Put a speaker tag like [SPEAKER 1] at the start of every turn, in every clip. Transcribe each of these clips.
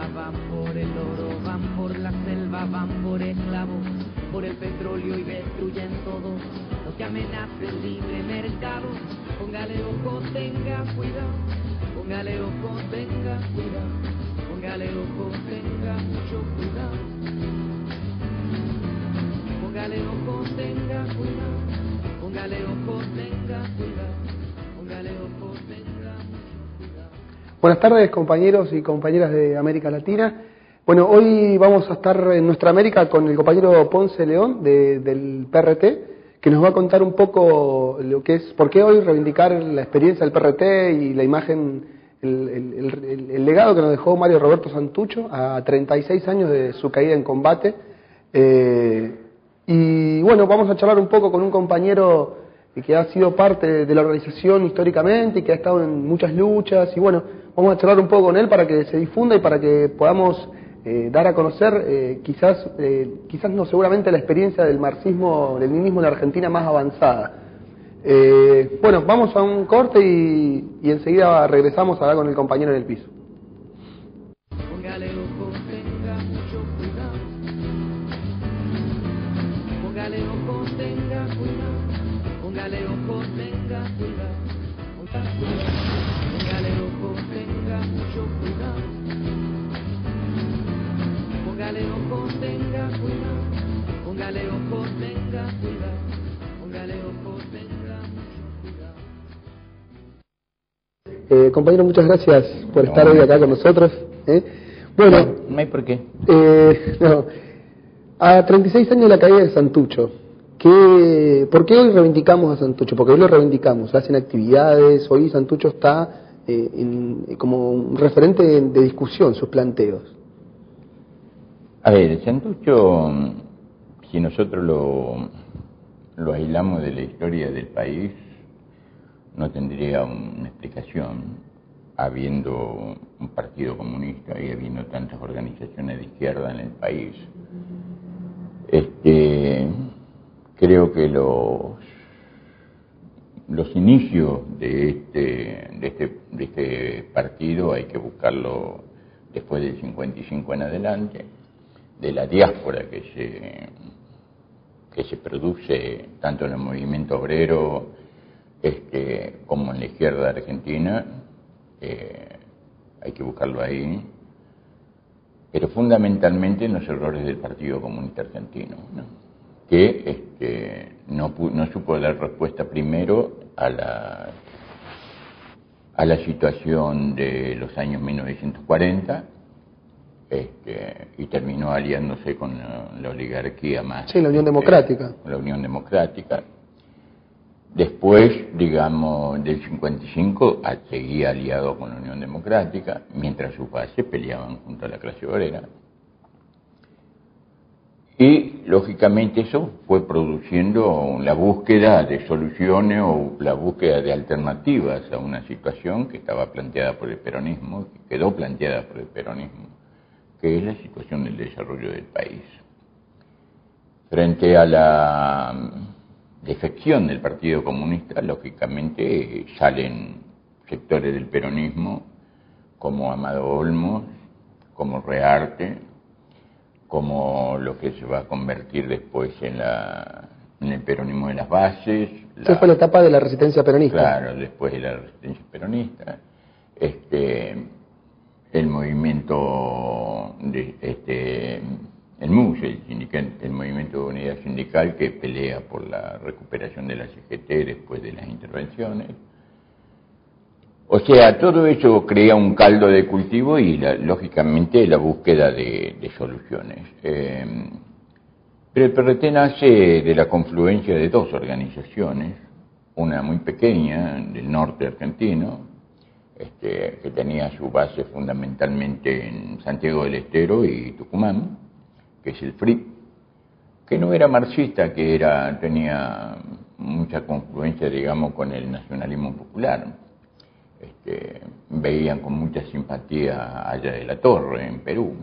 [SPEAKER 1] agua, van por el oro, van por la selva, van por esclavos, por el petróleo y destruyen todo lo que amenaza el libre mercado. Póngale ojo, tenga cuidado, póngale ojo, tenga cuidado, póngale ojo, tenga mucho cuidado. Póngale ojo, tenga cuidado, póngale ojo, tenga cuidado, póngale ojo, tenga mucho cuidado.
[SPEAKER 2] Buenas tardes, compañeros y compañeras de América Latina. Bueno, hoy vamos a estar en Nuestra América con el compañero Ponce León del PRT, que nos va a contar un poco lo que es, por qué hoy reivindicar la experiencia del PRT y la imagen, el legado que nos dejó Mario Roberto Santucho a 36 años de su caída en combate. Y bueno, vamos a charlar un poco con un compañero que ha sido parte de la organización históricamente y que ha estado en muchas luchas. Y bueno, vamos a charlar un poco con él para que se difunda y para que podamos dar a conocer quizás no, seguramente la experiencia del marxismo, del leninismo en la Argentina más avanzada. Bueno, vamos a un corte y enseguida regresamos a hablar con el compañero en el piso.
[SPEAKER 1] Póngale ojo, tenga mucho cuidado. Póngale ojo, tenga cuidado. Póngale ojo, tenga cuidado. Póngale ojo, tenga mucho cuidado. Póngale ojo, tenga cuidado. Póngale ojo, tenga cuidado. Póngale ojo, tenga mucho cuidado.
[SPEAKER 2] Compañero, muchas gracias por estar hoy acá con nosotros. Bueno,
[SPEAKER 3] no hay por qué.
[SPEAKER 2] No, a 36 años de la caída de Santucho, ¿por qué hoy reivindicamos a Santucho? Porque hoy lo reivindicamos, hacen actividades, hoy Santucho está como un referente de discusión, sus planteos.
[SPEAKER 3] A ver, Santucho, si nosotros lo aislamos de la historia del país, no tendría una explicación, habiendo un partido comunista y habiendo tantas organizaciones de izquierda en el país. Creo que los inicios de este partido hay que buscarlo después del 55 en adelante, de la diáspora que se produce tanto en el movimiento obrero como en la izquierda argentina. Hay que buscarlo ahí, pero fundamentalmente en los errores del Partido Comunista Argentino, ¿no? Que no supo dar respuesta primero a la situación de los años 1940, y terminó aliándose con la oligarquía más.
[SPEAKER 2] Sí, la Unión Democrática.
[SPEAKER 3] La Unión Democrática. Después, digamos, del 55 seguía aliado con la Unión Democrática, mientras sus bases peleaban junto a la clase obrera. Y, lógicamente, eso fue produciendo la búsqueda de soluciones o la búsqueda de alternativas a una situación que estaba planteada por el peronismo, que quedó planteada por el peronismo, que es la situación del desarrollo del país. Frente a la defección del Partido Comunista, lógicamente salen sectores del peronismo como Amado Olmos, como Rearte, como lo que se va a convertir después en el peronismo de las bases.
[SPEAKER 2] Esa fue la etapa de la resistencia peronista.
[SPEAKER 3] Claro, después de la resistencia peronista. El movimiento el MUS, el Movimiento de Unidad Sindical, que pelea por la recuperación de la CGT después de las intervenciones. O sea, todo eso crea un caldo de cultivo y, lógicamente, la búsqueda de soluciones. Pero el PRT nace de la confluencia de dos organizaciones, una muy pequeña del norte argentino, que tenía su base fundamentalmente en Santiago del Estero y Tucumán, que es el FRIP, que no era marxista, que tenía mucha confluencia, digamos, con el nacionalismo popular. Veían con mucha simpatía a Haya de la Torre, en Perú,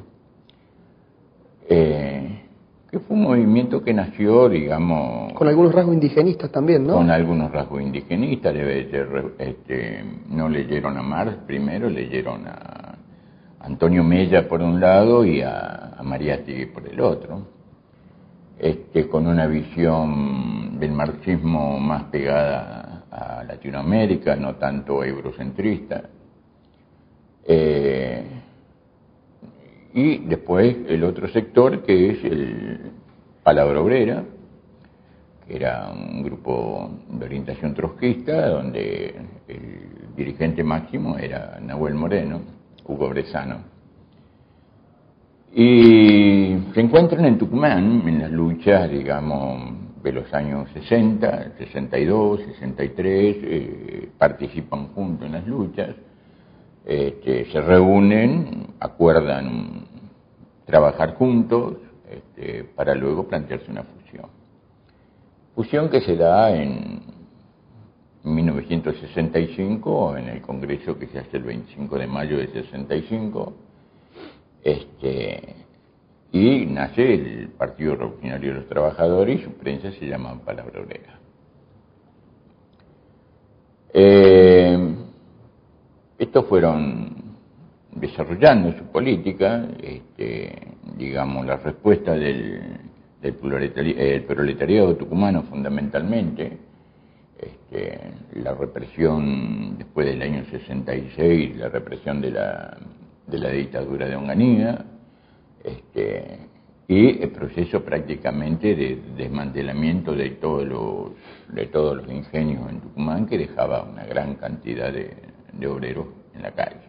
[SPEAKER 3] que fue un movimiento que nació, digamos...
[SPEAKER 2] Con algunos rasgos indigenistas también, ¿no?
[SPEAKER 3] Con algunos rasgos indigenistas, no leyeron a Marx primero, leyeron Antonio Mella por un lado y a Mariátegui por el otro, con una visión del marxismo más pegada a Latinoamérica, no tanto eurocentrista. Y después el otro sector, que es el Palabra Obrera, que era un grupo de orientación trotskista, donde el dirigente máximo era Nahuel Moreno, Hugo Brezano. Y se encuentran en Tucumán, en las luchas, digamos, de los años 60, 62, 63, participan juntos en las luchas, se reúnen, acuerdan trabajar juntos, para luego plantearse una fusión. Fusión que se da en 1965, en el Congreso que se hace el 25 de mayo de 65, y nace el Partido Revolucionario de los Trabajadores y su prensa se llama Palabra Obrera. Estos fueron desarrollando su política, digamos, la respuesta del proletariado tucumano fundamentalmente, la represión después del año 66, la represión de la dictadura de Onganía, y el proceso prácticamente de desmantelamiento de todos los ingenios en Tucumán, que dejaba una gran cantidad de obreros en la calle.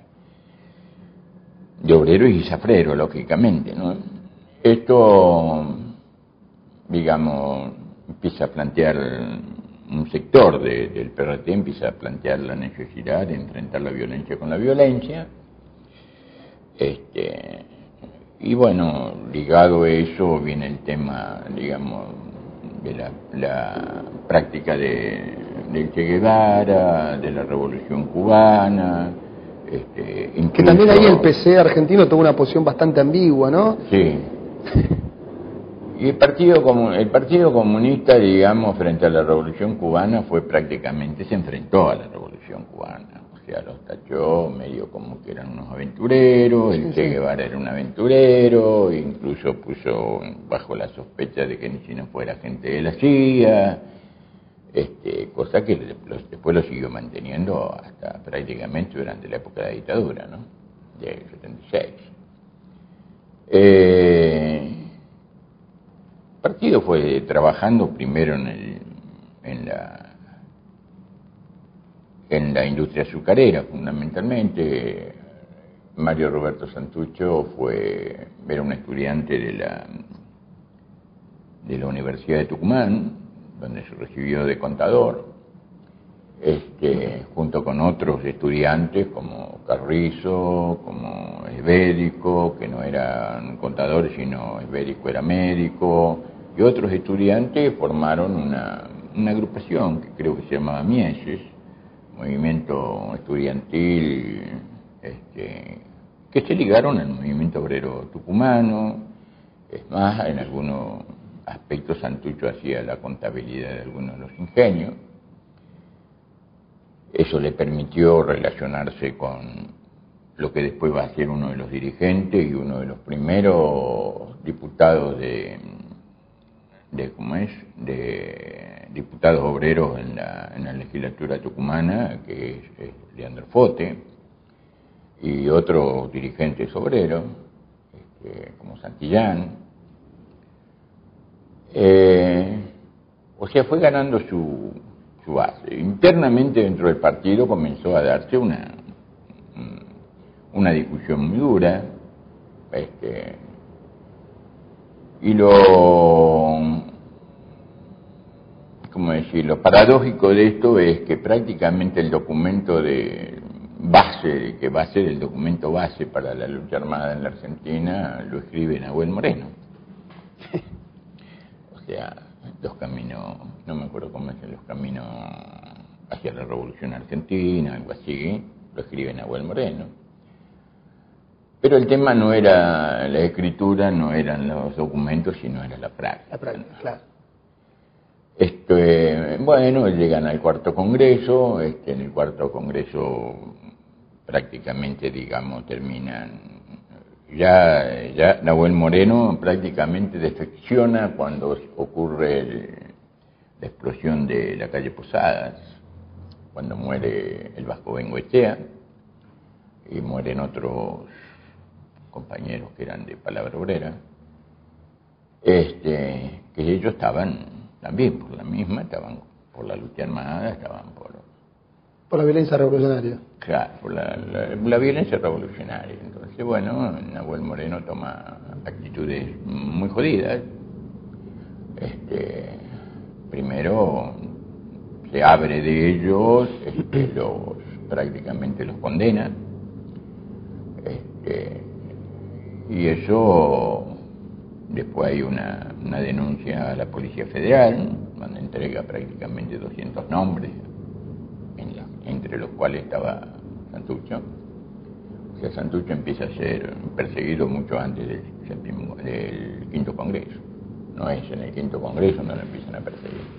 [SPEAKER 3] De obreros y zafreros, lógicamente, ¿no? Esto, digamos, empieza a plantear un sector del PRT, empieza a plantear la necesidad de enfrentar la violencia con la violencia. Y bueno, ligado a eso viene el tema, digamos, de la práctica del Che Guevara, de la Revolución Cubana. Incluso,
[SPEAKER 2] que también ahí el PC argentino tuvo una posición bastante ambigua, ¿no?
[SPEAKER 3] Sí. Y el Partido Comunista, digamos, frente a la Revolución Cubana se enfrentó a la Revolución Cubana. O sea, los tachó medio como que eran unos aventureros, el Che Guevara era un aventurero, incluso puso bajo la sospecha de que si no fuera gente de la CIA, cosa que después lo siguió manteniendo hasta prácticamente durante la época de la dictadura, ¿no? De 76. El partido fue trabajando primero en la industria azucarera, fundamentalmente. Mario Roberto Santucho era un estudiante de la Universidad de Tucumán, donde se recibió de contador, junto con otros estudiantes como Carrizo, como Esbérico, que no eran contadores, sino Esbérico era médico, y otros estudiantes formaron una agrupación que creo que se llamaba Mieses, movimiento estudiantil, que se ligaron al movimiento obrero tucumano. Es más, en algunos aspectos Santucho hacía la contabilidad de algunos de los ingenios. Eso le permitió relacionarse con lo que después va a ser uno de los dirigentes y uno de los primeros diputados de diputados obreros en la legislatura tucumana, que es Leandro Fote, y otros dirigentes obreros, como Santillán. O sea, fue ganando su base. Internamente dentro del partido comenzó a darse una discusión muy dura, y lo paradójico de esto es que prácticamente el documento de base, que va a ser el documento base para la lucha armada en la Argentina, lo escribe Nahuel Moreno. O sea, los caminos, no me acuerdo cómo es, los caminos hacia la Revolución Argentina, algo así, lo escribe Nahuel Moreno. Pero el tema no era la escritura, no eran los documentos, sino era la práctica.
[SPEAKER 2] La práctica, claro.
[SPEAKER 3] Bueno, llegan al cuarto congreso, en el cuarto congreso prácticamente, digamos, terminan Ya Nahuel Moreno prácticamente defecciona cuando ocurre la explosión de la calle Posadas, cuando muere el Vasco Bengoechea y mueren otros compañeros que eran de Palabra Obrera, que ellos estaban también por la misma, estaban por la lucha armada, estaban
[SPEAKER 2] por la violencia revolucionaria.
[SPEAKER 3] Claro, por la violencia revolucionaria. Entonces, bueno, Nahuel Moreno toma actitudes muy jodidas. Primero se abre de ellos, prácticamente los condena. Y eso, después hay una denuncia a la Policía Federal, donde entrega prácticamente 200 nombres, entre los cuales estaba Santucho. O sea, Santucho empieza a ser perseguido mucho antes del quinto Congreso. No es en el quinto Congreso donde lo empiezan a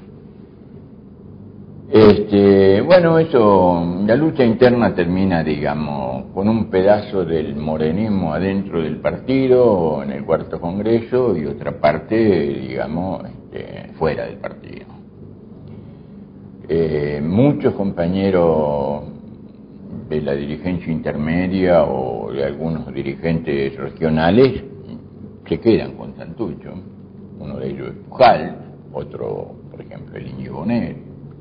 [SPEAKER 3] perseguir. Bueno, eso, la lucha interna termina, digamos, con un pedazo del morenismo adentro del partido, en el cuarto Congreso, y otra parte, digamos, fuera del partido. Muchos compañeros de la dirigencia intermedia o de algunos dirigentes regionales se quedan con Santucho. Uno de ellos es Pujal, otro, por ejemplo, el Íñigo Bonet.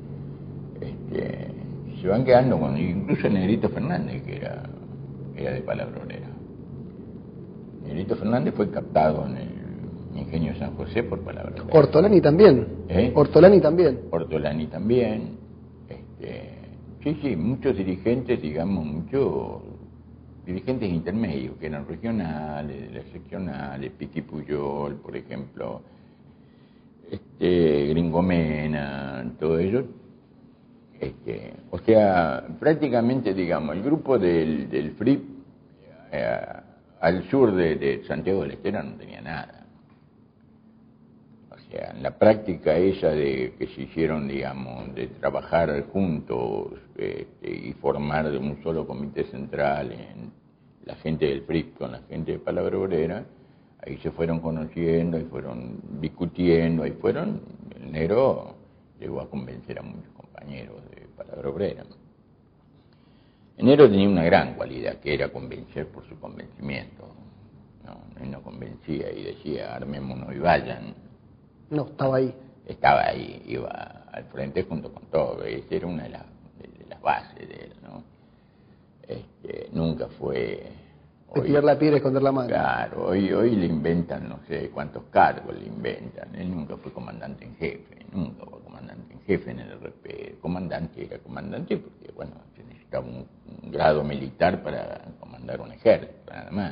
[SPEAKER 3] Se van quedando con, incluso Negrito Fernández, que era de Palabra Obrera. Negrito Fernández fue captado en el Ingenio San José por Palabra Obrera.
[SPEAKER 2] Ortolani también. Ortolani también.
[SPEAKER 3] Ortolani también. Sí, muchos dirigentes, digamos, muchos dirigentes intermedios, que eran regionales, de las seccionales, Piqui Puyol, por ejemplo, Gringo Mena, todo ello. O sea, prácticamente, digamos, el grupo del FRIP al sur de Santiago del Estero no tenía nada. O sea, en la práctica esa de que se hicieron, digamos, de trabajar juntos y formar de un solo comité central en la gente del FRIP con la gente de Palabra Obrera, ahí se fueron conociendo, ahí fueron discutiendo, ahí fueron, el negro llegó a convencer a muchos compañeros de Palabra Obrera. El negro tenía una gran cualidad, que era convencer por su convencimiento. Él no convencía y decía, armémonos y vayan.
[SPEAKER 2] No, estaba ahí.
[SPEAKER 3] Estaba ahí, iba al frente junto con todo. Esa era una de las bases de él, ¿no? Nunca fue...
[SPEAKER 2] Tirar la piedra y esconder la mano.
[SPEAKER 3] Claro, hoy le inventan no sé cuántos cargos le inventan. Él nunca fue comandante en jefe, nunca fue comandante en jefe en el RP. El comandante era comandante porque, bueno, se necesitaba un grado militar para comandar un ejército, nada más.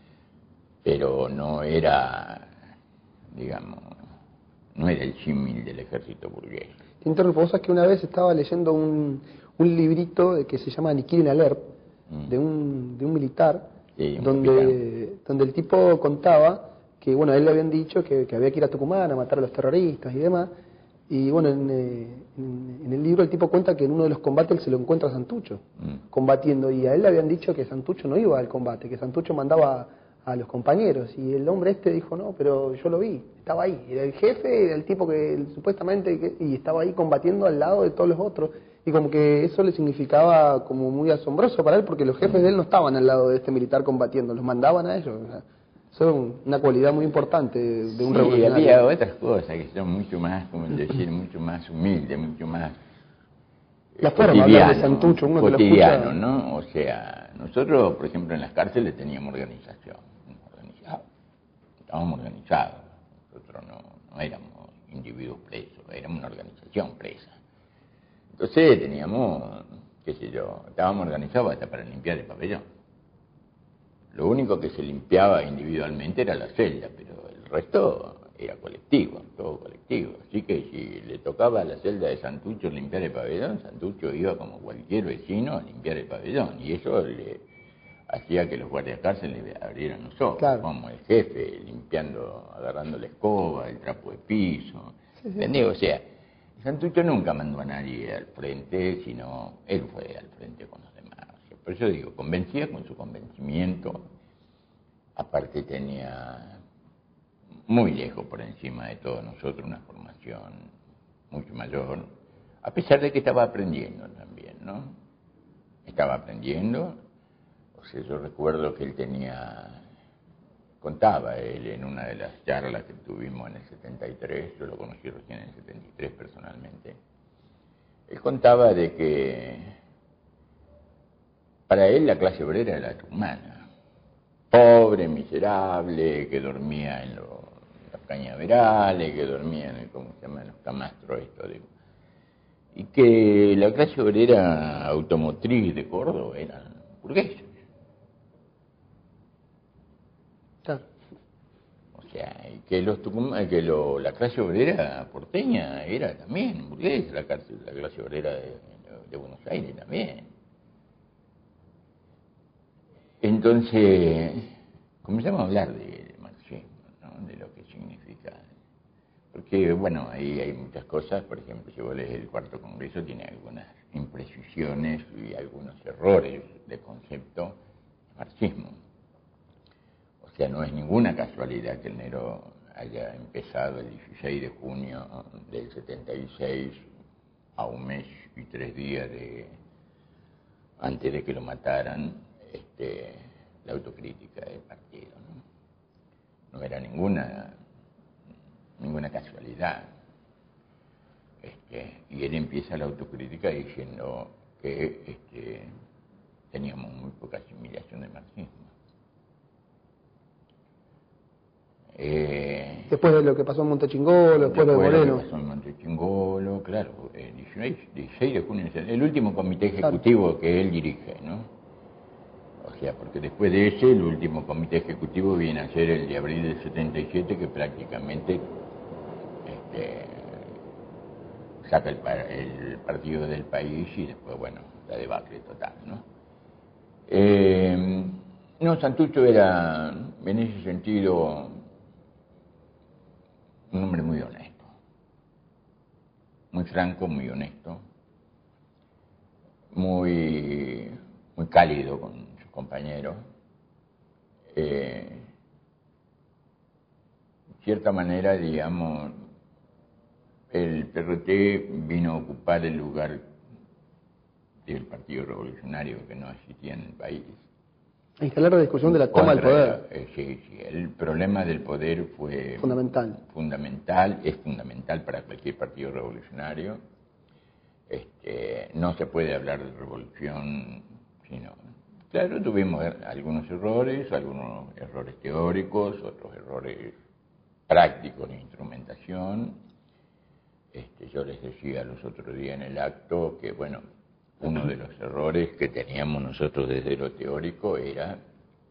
[SPEAKER 3] Pero no era, digamos, no era el símil del ejército burgués.
[SPEAKER 2] Te interrumpo, vos sabés que una vez estaba leyendo un librito que se llama Aniquil en Alert, de un militar,
[SPEAKER 3] sí,
[SPEAKER 2] donde el tipo contaba que, bueno, a él le habían dicho que había que ir a Tucumán a matar a los terroristas y demás, y bueno, en el libro el tipo cuenta que en uno de los combates él se lo encuentra a Santucho, combatiendo, y a él le habían dicho que Santucho no iba al combate, que Santucho mandaba a los compañeros, y el hombre dijo, no, pero yo lo vi, estaba ahí, era el jefe, era el tipo que supuestamente, y estaba ahí combatiendo al lado de todos los otros, y como que eso le significaba como muy asombroso para él, porque los jefes de él no estaban al lado de este militar combatiendo, los mandaban a ellos. O sea, eso es una cualidad muy importante de un revolucionario.
[SPEAKER 3] Y había otras cosas que son mucho más, como decir, mucho más humildes, mucho más
[SPEAKER 2] la forma de hablar de Santucho, uno
[SPEAKER 3] cotidiano,
[SPEAKER 2] que lo escucha...
[SPEAKER 3] ¿no? O sea, nosotros, por ejemplo, en las cárceles teníamos organización, estábamos organizados, nosotros no éramos individuos presos, éramos una organización presa. Entonces teníamos, qué sé yo, estábamos organizados hasta para limpiar el pabellón. Lo único que se limpiaba individualmente era la celda, pero el resto era colectivo, todo colectivo. Así que si le tocaba a la celda de Santucho limpiar el pabellón, Santucho iba como cualquier vecino a limpiar el pabellón. Y eso le hacía que los guardias cárceles le abrieran los ojos, claro, como el jefe limpiando, agarrando la escoba, el trapo de piso. Sí, ¿entendés? O sea, Santucho nunca mandó a nadie al frente, sino él fue al frente con los demás. O sea, por eso digo, convencía con su convencimiento aparte tenía muy lejos por encima de todos nosotros una formación mucho mayor, a pesar de que estaba aprendiendo también, ¿no? Estaba aprendiendo, o sea, yo recuerdo que él contaba él en una de las charlas que tuvimos en el 73, yo lo conocí recién en el 73 personalmente, él contaba de que para él la clase obrera era la humana, pobre, miserable, que dormía en las cañaverales, que dormía en ¿cómo se llama?, en los camastros esto, digo. Y que la clase obrera automotriz de Córdoba eran burgueses.
[SPEAKER 2] Claro.
[SPEAKER 3] O sea, y que la clase obrera porteña era también burguesa, la clase obrera de Buenos Aires también. Entonces, comenzamos a hablar de marxismo, ¿no? De lo que significa. Porque, bueno, ahí hay muchas cosas. Por ejemplo, si vos lees el Cuarto Congreso, tiene algunas imprecisiones y algunos errores de concepto de marxismo. O sea, no es ninguna casualidad que el negro haya empezado el 16 de junio del 76, a un mes y 3 días antes de que lo mataran, la autocrítica del partido, ¿no? No era ninguna casualidad. Y él empieza la autocrítica diciendo que teníamos muy poca asimilación del marxismo.
[SPEAKER 2] Después de lo que pasó en Montechingolo, después de Moreno.
[SPEAKER 3] Lo que pasó en Montechingolo, claro, 16 de junio, el último comité ejecutivo que él dirige, ¿no? O sea, porque después de ese, el último comité ejecutivo viene a ser el de abril del 77, que prácticamente saca el partido del país y después, bueno, la debacle total, ¿no? No, Santucho era, en ese sentido, un hombre muy honesto, muy franco, muy honesto, muy cálido con sus compañeros. De cierta manera, digamos, el PRT vino a ocupar el lugar del Partido Revolucionario que no existía en el país.
[SPEAKER 2] A instalar la discusión de la toma del poder.
[SPEAKER 3] Sí, el problema del poder fue es fundamental para cualquier partido revolucionario. No se puede hablar de revolución, sino, claro, tuvimos algunos errores teóricos, otros errores prácticos de instrumentación. Yo les decía los otros días en el acto que, bueno, uno de los errores que teníamos nosotros desde lo teórico era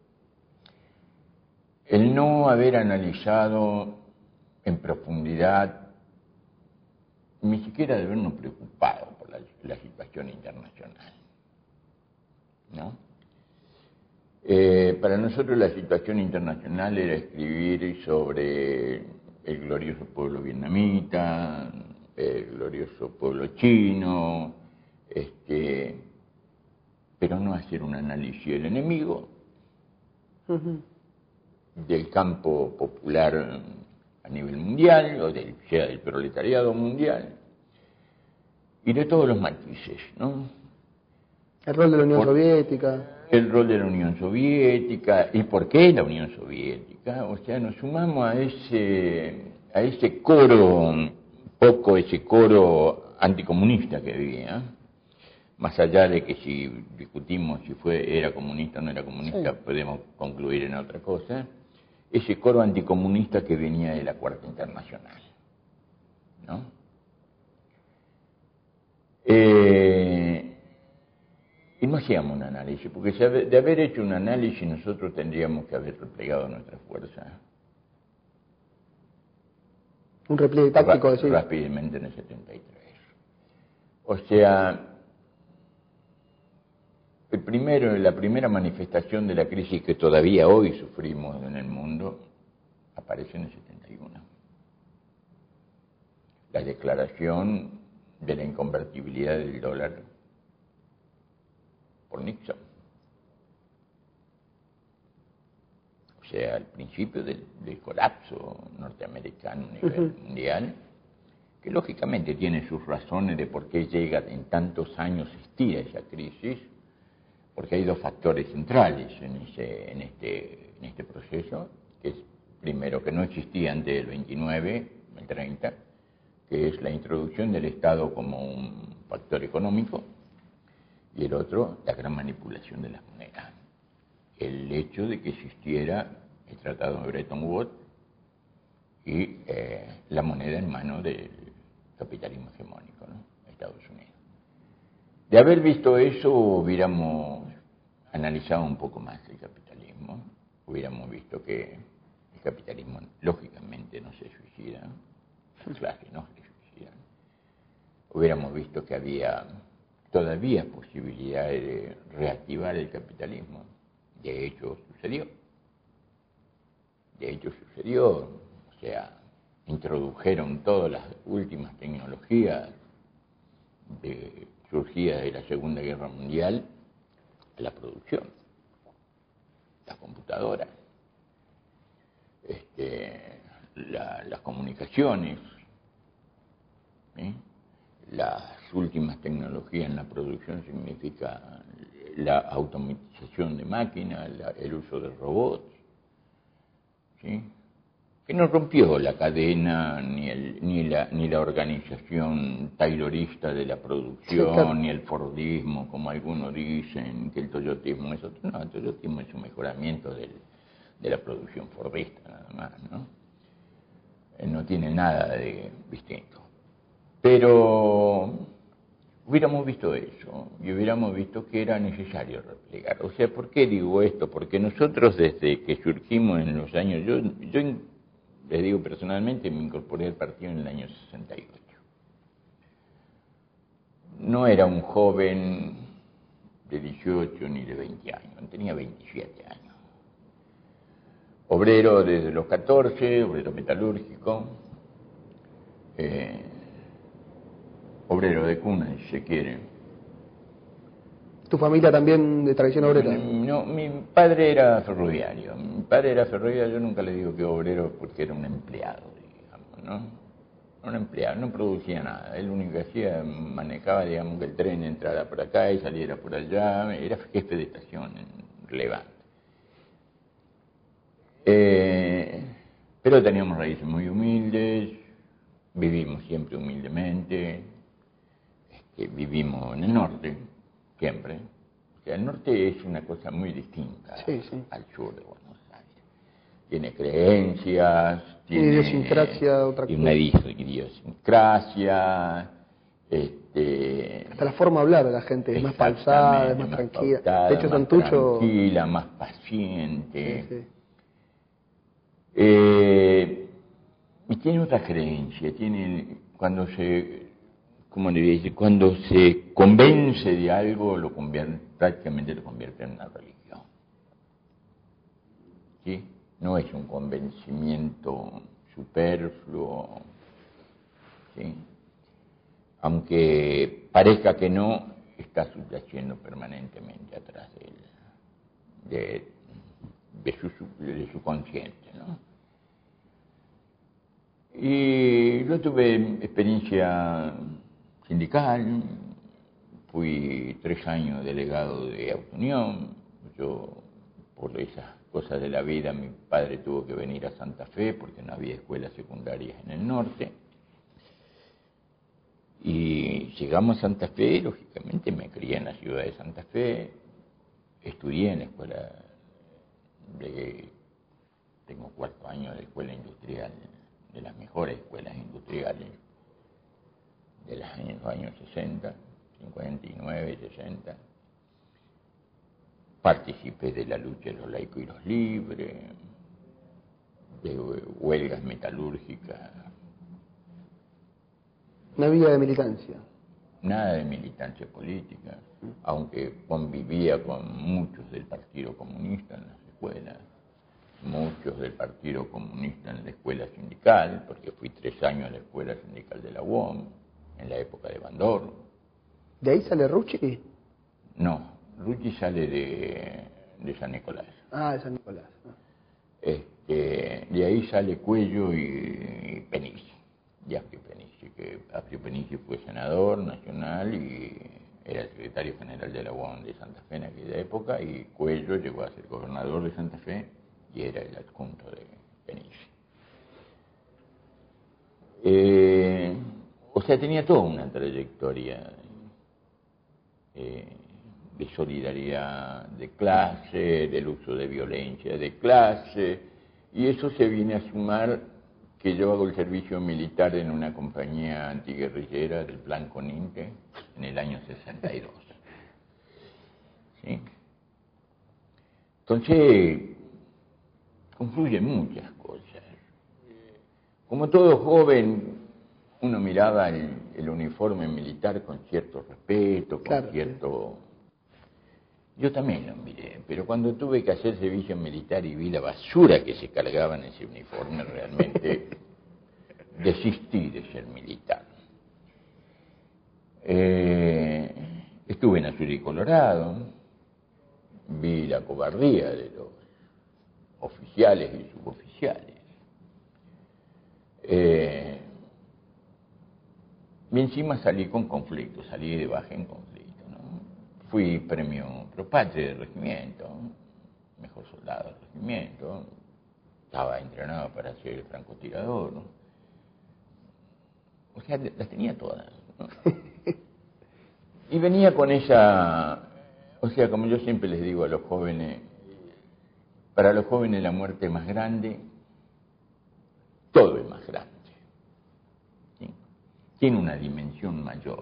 [SPEAKER 3] el no haber analizado en profundidad, ni siquiera de habernos preocupado por la situación internacional, ¿no? Para nosotros la situación internacional era escribir sobre el glorioso pueblo vietnamita, el glorioso pueblo chino, pero no hacer un análisis del enemigo, del campo popular a nivel mundial, o sea del proletariado mundial, y de todos los matices, ¿no?
[SPEAKER 2] El rol de la Unión Soviética.
[SPEAKER 3] El rol de la Unión Soviética, y por qué la Unión Soviética. O sea, nos sumamos a ese coro, ese coro anticomunista que había, más allá de que si discutimos si era comunista o no era comunista, sí, podemos concluir en otra cosa, ese coro anticomunista que venía de la Cuarta Internacional, ¿no? Y no hacíamos un análisis, porque de haber hecho un análisis nosotros tendríamos que haber replegado nuestra fuerza.
[SPEAKER 2] Un repliegue táctico, decir.
[SPEAKER 3] Rápidamente en el 73. O sea, la primera manifestación de la crisis que todavía hoy sufrimos en el mundo aparece en el 71. La declaración de la inconvertibilidad del dólar por Nixon. O sea, al principio del colapso norteamericano a nivel mundial, que lógicamente tiene sus razones de por qué llega en tantos años, estira esa crisis, porque hay dos factores centrales en este proceso, que es, primero, que no existía antes del 29, el 30, que es la introducción del Estado como un factor económico, y el otro, la gran manipulación de las monedas. El hecho de que existiera el Tratado de Bretton Woods y la moneda en manos del capitalismo hegemónico, ¿no? Estados Unidos. De haber visto eso, hubiéramos analizado un poco más el capitalismo, hubiéramos visto que el capitalismo lógicamente no se suicida, las clases no se suicidan, hubiéramos visto que había todavía posibilidades de reactivar el capitalismo. De hecho sucedió, o sea, introdujeron todas las últimas tecnologías surgidas de la Segunda Guerra Mundial a la producción, las computadoras, las comunicaciones, ¿sí? Las últimas tecnologías en la producción significa la automatización de máquinas, el uso de robots, ¿sí? Que no rompió la cadena ni la organización taylorista de la producción, sí, claro, ni el fordismo, como algunos dicen, que el toyotismo es otro. No, el toyotismo es un mejoramiento de la producción fordista, nada más, ¿no? No tiene nada de distinto. Pero hubiéramos visto eso, y hubiéramos visto que era necesario replegar. O sea, ¿por qué digo esto? Porque nosotros desde que surgimos en los años, yo les digo personalmente, me incorporé al partido en el año 68. No era un joven de 18 ni de 20 años, tenía 27 años. Obrero desde los 14, obrero metalúrgico, obrero de cuna, si se quiere.
[SPEAKER 2] ¿Tu familia también de tradición obrera?
[SPEAKER 3] No, mi padre era ferroviario. Yo nunca le digo que obrero porque era un empleado, digamos, ¿no? Un empleado, no producía nada. Él lo único que hacía, manejaba, digamos, que el tren entrara por acá y saliera por allá. Era jefe de estación relevante. Pero teníamos raíces muy humildes, vivimos siempre humildemente, vivimos en el norte, siempre. O sea, el norte es una cosa muy distinta al sur de Buenos Aires. Tiene creencias, tiene
[SPEAKER 2] idiosincrasia, otra cosa.
[SPEAKER 3] Una idiosincrasia,
[SPEAKER 2] hasta la forma de hablar de la gente es más pausada, es más tranquila. De hecho, Santucho...
[SPEAKER 3] tranquila, más paciente.
[SPEAKER 2] Sí.
[SPEAKER 3] Y tiene otra creencia, cuando se convence de algo, prácticamente lo convierte en una religión. ¿Sí? No es un convencimiento superfluo, ¿sí? Aunque parezca que no, está subyaciendo permanentemente atrás de su consciente, ¿no? Y yo tuve experiencia sindical, fui 3 años delegado de Autounión. Yo, por esas cosas de la vida, mi padre tuvo que venir a Santa Fe porque no había escuelas secundarias en el norte. Y llegamos a Santa Fe, lógicamente me crié en la ciudad de Santa Fe, estudié en la escuela tengo 4 años de escuela industrial, de las mejores escuelas industriales de los años 60, 59, 60. Participé de la lucha de los laicos y los libres, de huelgas metalúrgicas.
[SPEAKER 2] Una vida de militancia.
[SPEAKER 3] Nada de militancia política, aunque convivía con muchos del Partido Comunista en las escuelas, muchos del Partido Comunista en la escuela sindical, porque fui 3 años a la escuela sindical de la UOM, en la época de Bandor.
[SPEAKER 2] ¿De ahí sale Rucci?
[SPEAKER 3] No, Rucci sale de San Nicolás.
[SPEAKER 2] Ah, de San Nicolás.
[SPEAKER 3] De ahí sale Cuello y Penici, y Apio Penici, que Apio Penici fue senador nacional y era el secretario general de la UON de Santa Fe en aquella época, y Cuello llegó a ser gobernador de Santa Fe y era el adjunto de Penici. O sea, tenía toda una trayectoria de solidaridad de clase, del uso de violencia de clase, y eso se viene a sumar que yo hago el servicio militar en una compañía antiguerrillera del Plan Coninte en el año 62. ¿Sí? Entonces, confluyen muchas cosas. Como todo joven, uno miraba el uniforme militar con cierto respeto, con cierto... Yo también lo miré, pero cuando tuve que hacer servicio militar y vi la basura que se cargaba en ese uniforme, realmente desistí de ser militar. Estuve en Azul y Colorado, vi la cobardía de los oficiales y suboficiales. Y encima salí con conflicto, salí de baja en conflicto, ¿no? Fui premio Propatria del regimiento, mejor soldado del regimiento, estaba entrenado para ser francotirador, ¿no? O sea, las tenía todas, ¿no? Y venía con esa, o sea, como yo siempre les digo a los jóvenes, para los jóvenes la muerte es más grande, todo es más grande, ¿sí? Tiene una dimensión mayor.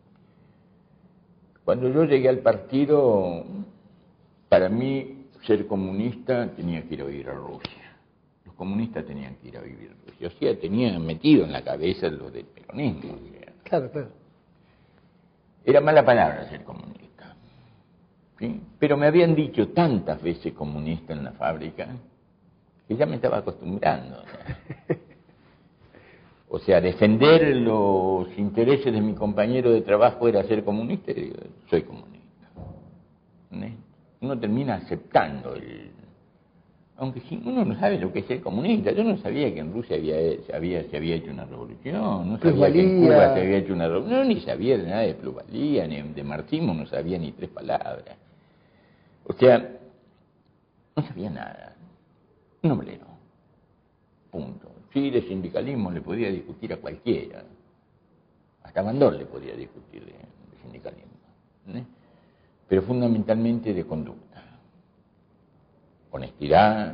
[SPEAKER 3] Cuando yo llegué al partido, para mí ser comunista tenía que ir a vivir a Rusia. Los comunistas tenían que ir a vivir a Rusia. O sea, tenía metido en la cabeza lo del peronismo. O sea.
[SPEAKER 2] Claro, claro.
[SPEAKER 3] Era mala palabra ser comunista, ¿sí? Pero me habían dicho tantas veces comunista en la fábrica que ya me estaba acostumbrando. O sea, defender los intereses de mi compañero de trabajo era ser comunista, y digo, soy comunista. ¿No? Uno termina aceptando aunque si uno no sabe lo que es ser comunista. Yo no sabía que en Rusia se había hecho una revolución, no sabía que en Cuba se había hecho una revolución, ni sabía de nada de plusvalía, ni de marxismo, no sabía ni 3 palabras. O sea, no sabía nada. Un obrero. Punto. Sí, de sindicalismo le podía discutir a cualquiera. Hasta Bandol le podía discutir de sindicalismo. ¿No? Pero fundamentalmente de conducta. Honestidad.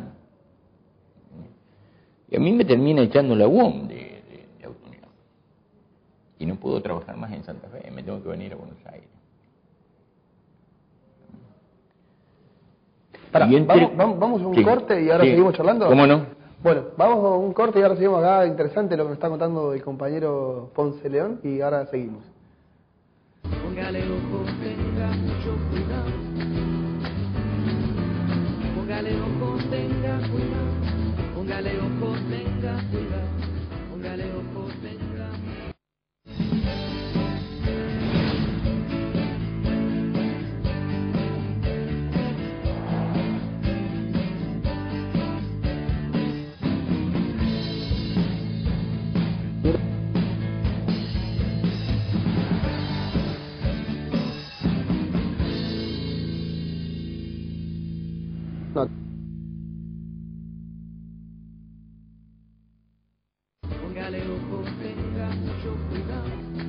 [SPEAKER 3] Y a mí me termina echando la UOM de Autounión. Y no puedo trabajar más en Santa Fe, me tengo que venir a Buenos Aires.
[SPEAKER 2] Vamos a un corte y ahora seguimos charlando.
[SPEAKER 3] ¿Cómo no?
[SPEAKER 2] Bueno, vamos a un corte y ahora seguimos acá. Interesante lo que nos está contando el compañero Ponce León y ahora seguimos.
[SPEAKER 1] Póngale ojo, tenga mucho cuidado. Póngale ojo, tenga cuidado. Póngale ojo, tenga cuidado. Póngale ojo, tenga cuidado.
[SPEAKER 2] No.
[SPEAKER 1] Póngale ojo, tenga mucho cuidado.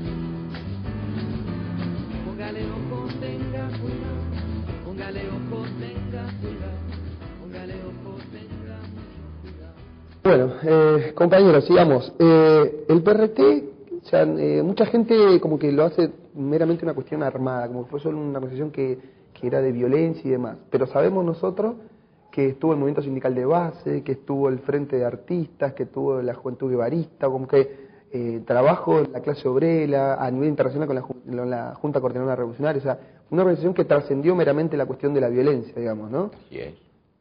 [SPEAKER 1] Póngale ojo, tenga cuidado. Póngale ojo, tenga cuidado. Póngale ojo, tenga mucho cuidado.
[SPEAKER 2] Bueno, compañeros, sigamos. El PRT, o sea, mucha gente como que lo hace meramente una cuestión armada, como que fue solo una organización que era de violencia y demás. Pero sabemos nosotros que estuvo el movimiento sindical de base, que estuvo el Frente de Artistas, que estuvo la Juventud Guevarista, como que trabajo en la clase obrera a nivel internacional con la Junta Coordinadora Revolucionaria, o sea, una organización que trascendió meramente la cuestión de la violencia, digamos, ¿no?
[SPEAKER 3] Así es.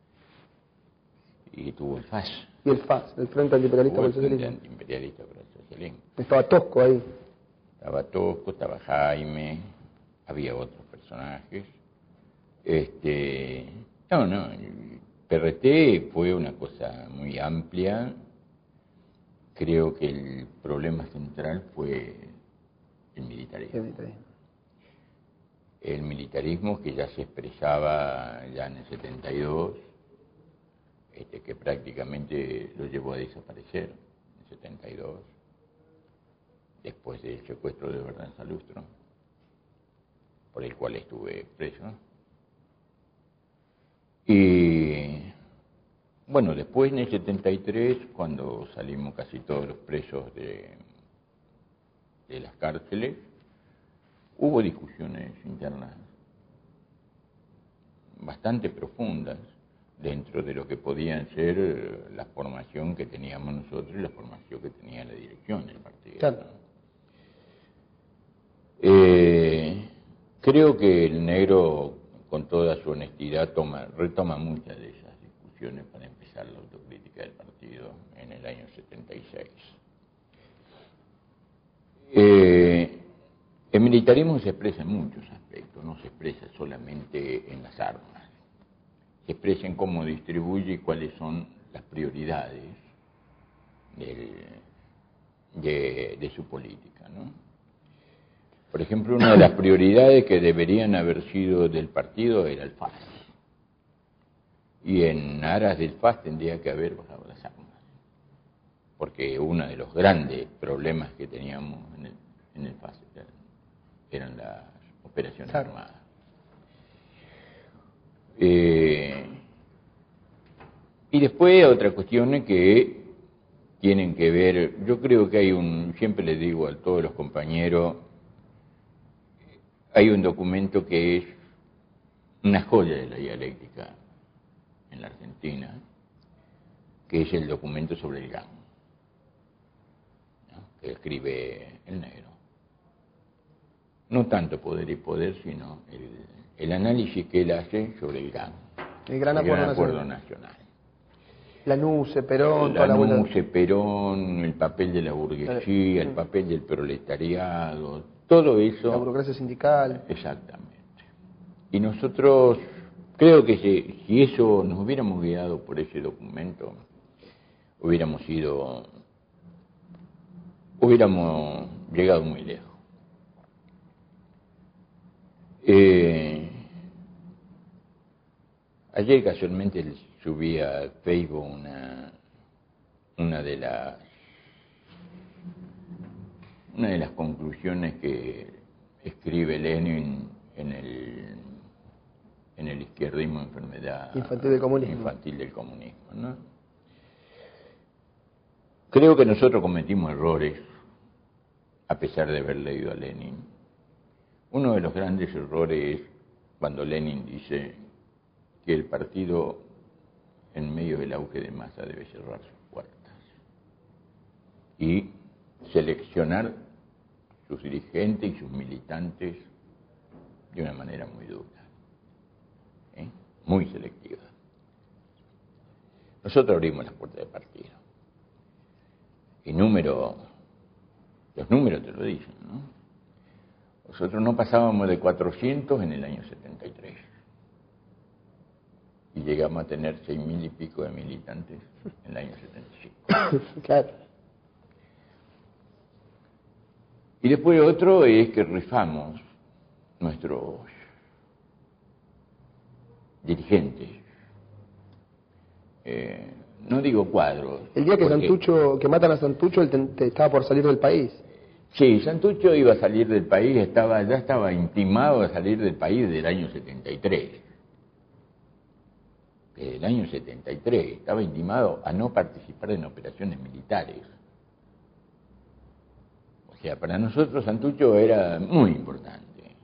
[SPEAKER 3] Y tuvo el FAS.
[SPEAKER 2] Y el FAS, el Frente Antiimperialista por el Socialismo.
[SPEAKER 3] Antiimperialista por el Socialismo.
[SPEAKER 2] Estaba Tosco ahí.
[SPEAKER 3] Estaba Tosco, estaba Jaime, había otros personajes. PRT fue una cosa muy amplia. Creo que el problema central fue el militarismo. El militarismo que ya se expresaba ya en el 72, que prácticamente lo llevó a desaparecer en el 72, después del secuestro de Verdanza Lustro, por el cual estuve preso. Y bueno, después en el 73, cuando salimos casi todos los presos de las cárceles, hubo discusiones internas bastante profundas dentro de lo que podían ser la formación que teníamos nosotros y la formación que tenía la dirección del partido.
[SPEAKER 2] Claro.
[SPEAKER 3] Creo que el negro, con toda su honestidad, retoma muchas de esas discusiones para empezar la autocrítica del partido en el año 76. El militarismo se expresa en muchos aspectos, no se expresa solamente en las armas, se expresa en cómo distribuye y cuáles son las prioridades de su política, ¿no? Por ejemplo, una de las prioridades que deberían haber sido del partido era el FAS. Y en aras del FAS tendría que haber bajado las armas. Porque uno de los grandes problemas que teníamos en el FAS eran las operaciones armadas. Y después otras cuestiones que tienen que ver, yo creo que siempre les digo a todos los compañeros, hay un documento que es una joya de la dialéctica en la Argentina, que es el documento sobre el GAN, ¿no? Que escribe el negro. No tanto Poder y Poder, sino el análisis que él hace sobre el GAN,
[SPEAKER 2] el Gran Acuerdo
[SPEAKER 3] Nacional.
[SPEAKER 2] La NUCE, Perón,
[SPEAKER 3] la NUCE, Perón, el papel de la burguesía, el papel del proletariado, todo eso.
[SPEAKER 2] La burocracia sindical.
[SPEAKER 3] Exactamente. Y nosotros, creo que si eso nos hubiéramos guiado por ese documento, hubiéramos llegado muy lejos. Ayer casualmente subí a Facebook una de las conclusiones que escribe Lenin en el izquierdismo, enfermedad
[SPEAKER 2] infantil del
[SPEAKER 3] comunismo, ¿no? Creo que nosotros cometimos errores a pesar de haber leído a Lenin. Uno de los grandes errores es cuando Lenin dice que el partido en medio del auge de masa debe cerrar sus puertas y seleccionar sus dirigentes y sus militantes de una manera muy dura, muy selectiva. Nosotros abrimos las puertas del partido y los números te lo dicen, ¿no? Nosotros no pasábamos de 400 en el año 73 y llegamos a tener 6.000 y pico de militantes en el año 75.
[SPEAKER 2] Claro.
[SPEAKER 3] Y después otro es que rifamos nuestros dirigentes. No digo cuadros.
[SPEAKER 2] El día que matan a Santucho, él estaba por salir del país.
[SPEAKER 3] Sí, Santucho iba a salir del país, ya estaba intimado a salir del país desde el año 73. Desde el año 73 estaba intimado a no participar en operaciones militares. O sea, para nosotros Santucho era muy importante.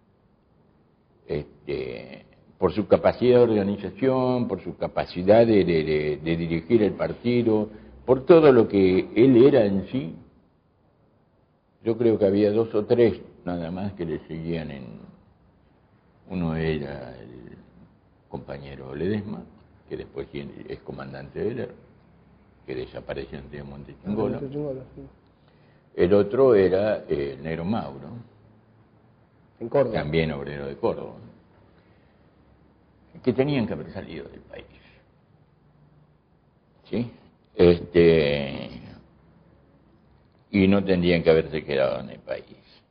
[SPEAKER 3] Por su capacidad de organización, por su capacidad de dirigir el partido, por todo lo que él era en sí. Yo creo que había 2 o 3 nada más que le seguían uno era el compañero Ledesma, que después es comandante de ELER, que desapareció en Montechingolo.
[SPEAKER 2] Sí.
[SPEAKER 3] El otro era el negro Mauro,
[SPEAKER 2] en Córdoba,
[SPEAKER 3] también obrero de Córdoba, que tenían que haber salido del país. ¿sí? Y no tendrían que haberse quedado en el país.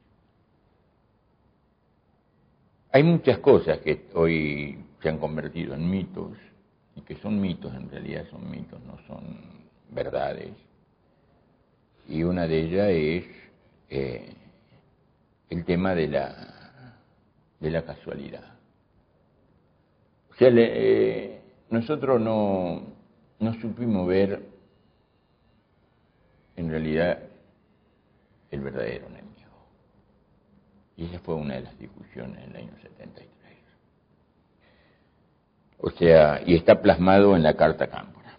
[SPEAKER 3] Hay muchas cosas que hoy se han convertido en mitos, y que son mitos, en realidad son mitos, no son verdades. Y una de ellas es el tema de la casualidad. O sea, nosotros no supimos ver en realidad el verdadero enemigo. Y esa fue una de las discusiones en el año 73. O sea, y está plasmado en la Carta Cámpora.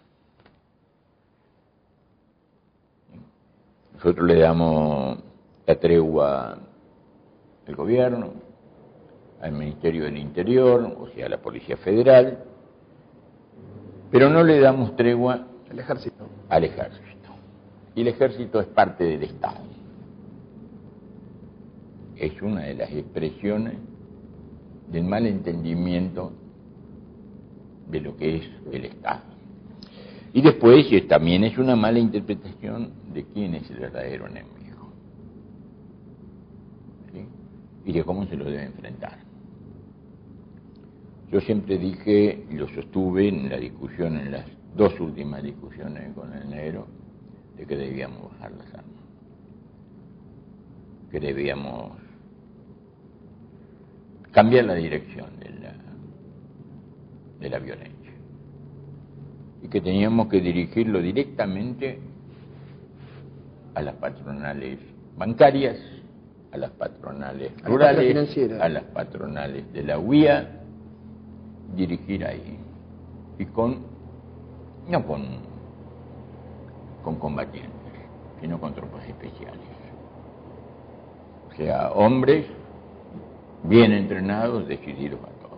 [SPEAKER 3] Nosotros le damos la tregua al gobierno, al Ministerio del Interior, o sea, a la Policía Federal, pero no le damos tregua
[SPEAKER 2] al ejército.
[SPEAKER 3] Y el ejército es parte del Estado. Es una de las expresiones del mal entendimiento de lo que es el Estado. Y después también es una mala interpretación de quién es el verdadero enemigo, ¿sí? Y de cómo se lo debe enfrentar. Yo siempre dije, y lo sostuve en la discusión, en las dos últimas discusiones con el negro, de que debíamos bajar las armas, que debíamos cambiar la dirección de la violencia, y que teníamos que dirigirlo directamente a las patronales bancarias, a las patronales rurales, a las patronales de la UIA, dirigir ahí, y no con combatientes, sino con tropas especiales. O sea, hombres bien entrenados, decididos a todo.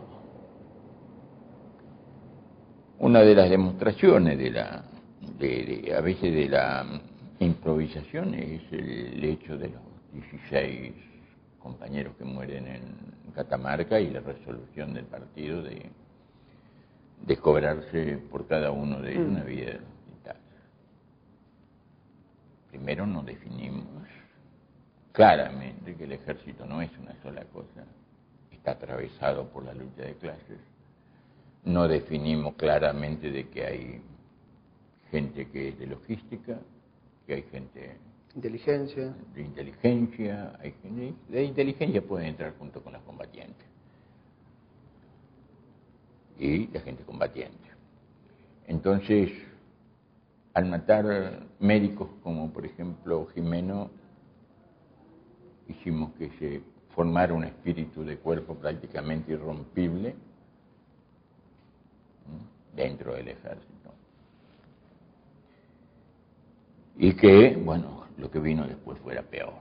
[SPEAKER 3] Una de las demostraciones a veces de la improvisación es el hecho de los 16 compañeros que mueren en Catamarca y la resolución del partido de cobrarse por cada uno de ellos una vida vital. Primero nos definimos claramente que el ejército no es una sola cosa, está atravesado por la lucha de clases. No definimos claramente de que hay gente que es de logística, que hay gente de inteligencia, hay gente de inteligencia puede entrar junto con las combatientes y la gente combatiente. Entonces, al matar médicos como por ejemplo Jimeno, hicimos que se formara un espíritu de cuerpo prácticamente irrompible dentro del ejército. Y que, bueno, lo que vino después fuera peor.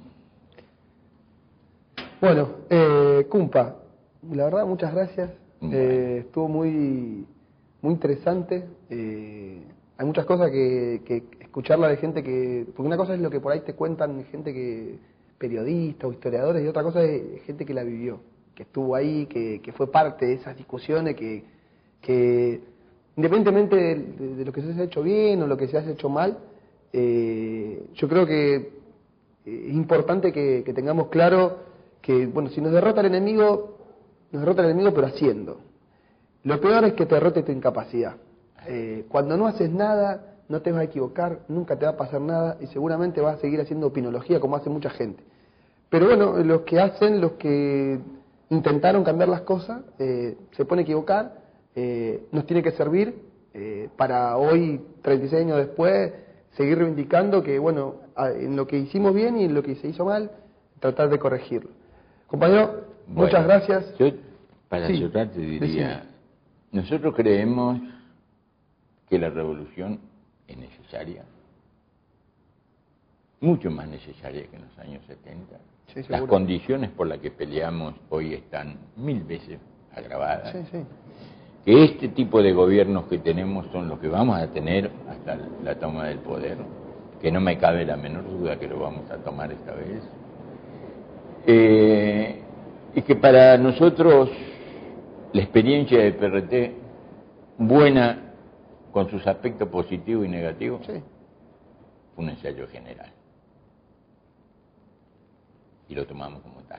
[SPEAKER 2] Bueno, Cumpa, la verdad, muchas gracias. Bueno. Estuvo muy interesante. Hay muchas cosas que escucharla de gente que... Porque una cosa es lo que por ahí te cuentan gente que... periodistas o historiadores, y otra cosa es gente que la vivió, que estuvo ahí, que fue parte de esas discusiones, que independientemente de lo que se haya hecho bien o lo que se haya hecho mal, yo creo que es importante que tengamos claro que, bueno, si nos derrota el enemigo pero haciendo. Lo peor es que te derrote tu incapacidad. Cuando no haces nada, no te vas a equivocar, nunca te va a pasar nada y seguramente vas a seguir haciendo opinología como hace mucha gente. Pero bueno, los que intentaron cambiar las cosas, se pueden equivocar, nos tiene que servir para hoy, 36 años después, seguir reivindicando que, bueno, en lo que hicimos bien y en lo que se hizo mal, tratar de corregirlo. Compañero, muchas gracias.
[SPEAKER 3] Yo, para cerrar, te diría, nosotros creemos que la revolución es necesaria, mucho más necesaria que en los años 70.
[SPEAKER 2] Sí,
[SPEAKER 3] las condiciones por las que peleamos hoy están 1000 veces agravadas.
[SPEAKER 2] Sí, sí.
[SPEAKER 3] Que este tipo de gobiernos que tenemos son los que vamos a tener hasta la toma del poder, que no me cabe la menor duda que lo vamos a tomar esta vez. Y que para nosotros la experiencia de PRT, buena con sus aspectos positivos y negativos,
[SPEAKER 2] Sí.
[SPEAKER 3] fue un ensayo general. Y lo tomamos como tal.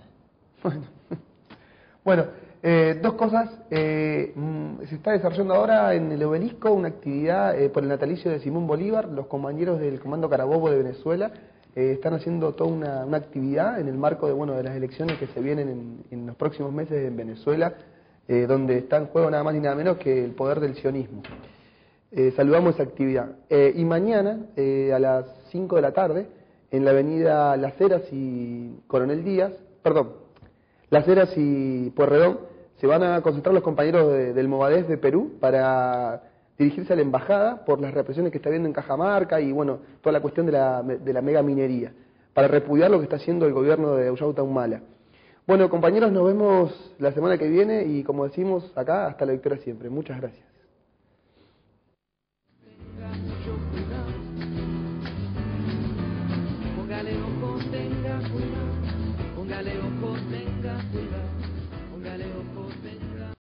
[SPEAKER 2] Bueno, dos cosas. Se está desarrollando ahora en el Obelisco una actividad por el natalicio de Simón Bolívar. Los compañeros del Comando Carabobo de Venezuela están haciendo toda una actividad en el marco de las elecciones que se vienen en los próximos meses en Venezuela, donde está en juego nada más ni nada menos que el poder del sionismo. Saludamos esa actividad. Y mañana, a las 5 de la tarde, en la avenida Las Heras y Coronel Díaz, Las Heras y Pueyrredón, se van a concentrar los compañeros del Movadef de Perú para dirigirse a la embajada por las represiones que está habiendo en Cajamarca y toda la cuestión de la mega minería, para repudiar lo que está haciendo el gobierno de Ollanta Humala. Bueno, compañeros, nos vemos la semana que viene y, como decimos acá, hasta la victoria siempre. Muchas gracias.
[SPEAKER 1] Póngale ojo, tenga cuidado.